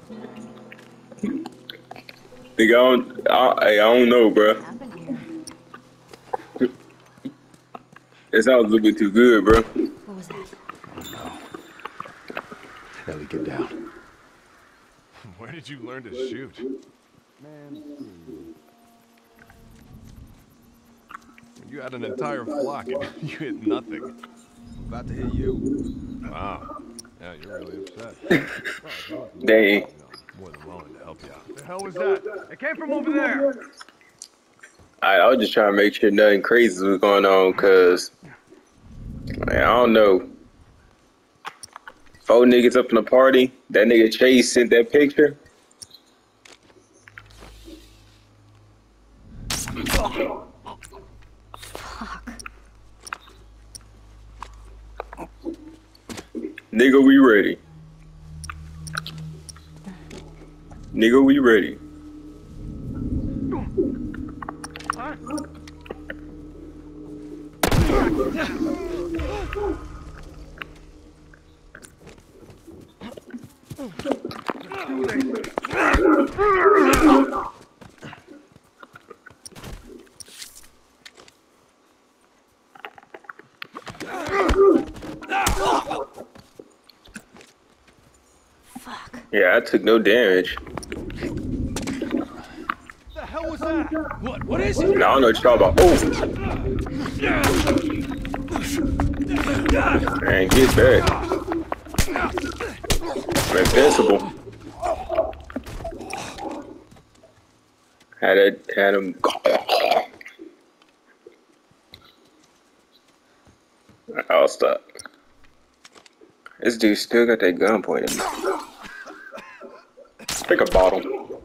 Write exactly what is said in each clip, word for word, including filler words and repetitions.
Nigga, I don't, I, I don't know, bro. That sounds a little bit too good, bro. What was that? Ellie, get down. Where did you learn to shoot? Man, You had an entire flock and you hit nothing. I'm about to hit you. Wow. Yeah, you're really upset. Dang. You know, more than willing to help you out. The hell was that? It came from over there. I, I was just trying to make sure nothing crazy was going on, cause man, I don't know. Four niggas up in the party. That nigga Chase sent that picture. Fuck. Nigga, we ready. Nigga, we ready. Fuck. Yeah, I took no damage. The hell was that? What? What is it? I don't know what you're talking about. Oh! Man, get back. I'm invincible. Had it, had him. I'll stop. This dude still got that gun pointed at me. Pick a bottle.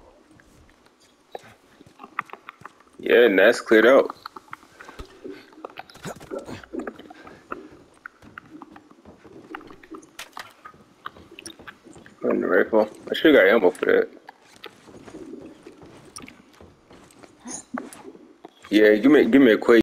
Yeah, and that's cleared out. On the rifle. I should have got ammo for that. Yeah, give me give me a quick.